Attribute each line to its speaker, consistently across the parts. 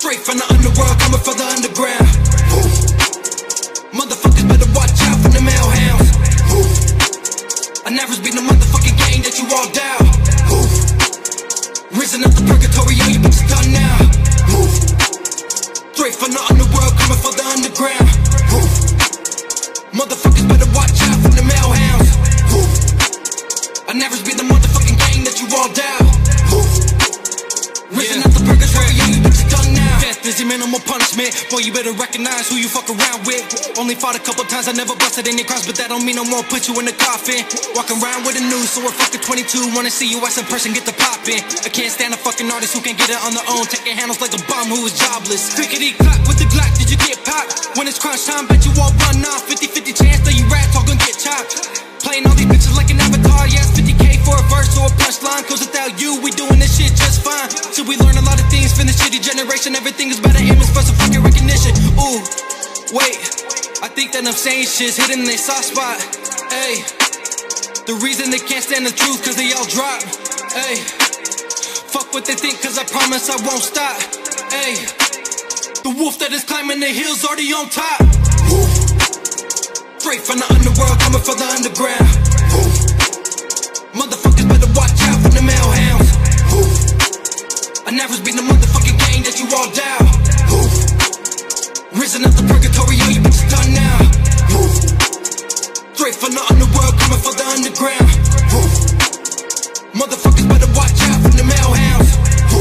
Speaker 1: Straight from the underworld, coming for the underground. Motherfuckers better watch out from the male hounds. I never been the motherfucking gang that you all down. Risen up the purgatory, all you bitches done now. Straight from the underworld, coming for the underground. Motherfuckers better watch out from the male hounds. I never been the motherfucking gang that you all down. Risen up the purgatory, all you bitches done now. Death is your minimal punishment. Boy, you better recognize who you fuck around with. Only fought a couple times, I never busted any cross, but that don't mean I won't put you in the coffin. Walking around with a noose, so we're fucking 22. Wanna see you as in person, get the poppin'. I can't stand a fucking artist who can't get it on their own, taking handles like a bum who is jobless. Clickety clack with the Glock, did you get popped? When it's crunch time, bet you all run off. 50-50 chance that you rats all gon' get chopped. Playing all these bitches like an avatar, yeah, it's 50K for a verse or a punchline. Cause without you, we doing this shit just fine. So we learn a lot of things from the shitty generation. Everything is better aiming for some fucking recognition. Ooh, wait, I think that I'm saying shit's hitting their soft spot. Ayy, the reason they can't stand the truth cause they all drop. Ayy, fuck what they think cause I promise I won't stop. Ayy, the wolf that is climbing the hills already on top. Straight from the underworld, coming for the underground. Motherfuckers better watch out from the male hounds. I never been the motherfucking gang that you all down. Risen up the purgatory, all you bitches done now. Straight from the underworld, coming for the underground. Motherfuckers better watch out from the male hounds.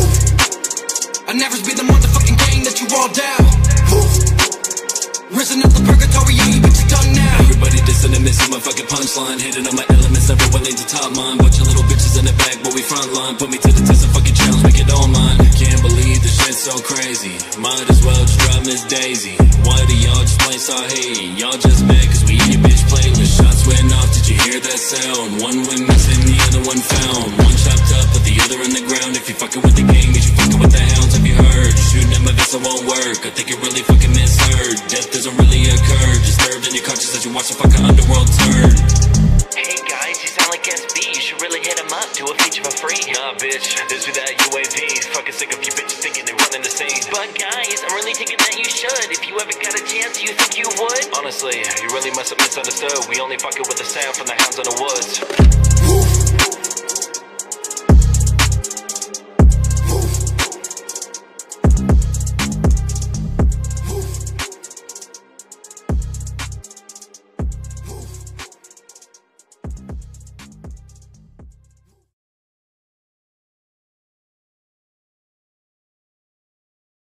Speaker 1: I never been the motherfucking gang that you all down. Risen up the purgatory, all you bitches done now.
Speaker 2: Everybody dissing and missing my fucking punchline. Hitting on my elements, everyone needs a top line. Bunch of little bitches in the back, but we front line. Put me to the test and fucking challenge, make it all mine. Can't believe this shit's so crazy. Might as well just drop Miss Daisy. Why do y'all just play Sahih? Y'all just mad cause we in your bitch playlist. Shots went off, did you hear that sound? One went missing, the other one found. One chopped up, but the other in the ground. If you fucking with the gang, means you fucking with the hounds. Have you heard? Shooting at my vessel won't work. I think you really fucking misheard. Death doesn't really occur. Disturbed in your conscience as you watch the fucking underworld turn.
Speaker 3: Hey guys, you sound like SB. You should really hit him up. Do a feature for free.
Speaker 4: Nah, bitch, this be that UAV. Fucking sick of you bitches thinking they running the scene.
Speaker 3: But guys, I'm really thinking that you should. If you ever got a chance, do you think you would?
Speaker 4: Honestly, you really must have misunderstood. We only fucking with the sound from the hounds in the woods.